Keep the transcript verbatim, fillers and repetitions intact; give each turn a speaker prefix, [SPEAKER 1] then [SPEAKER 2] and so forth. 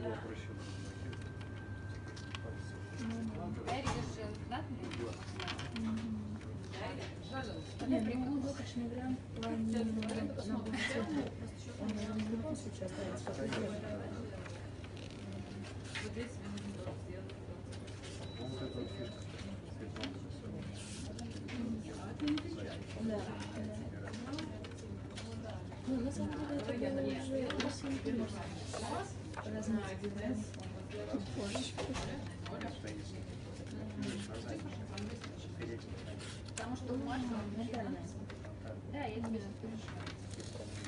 [SPEAKER 1] Ну, лодочный вариант в плане на будущее. Он в любом случае останется поддерживать. Да, да. Ну, на самом деле, это было уже осенью, можно размыть. Потому что мать, да, я не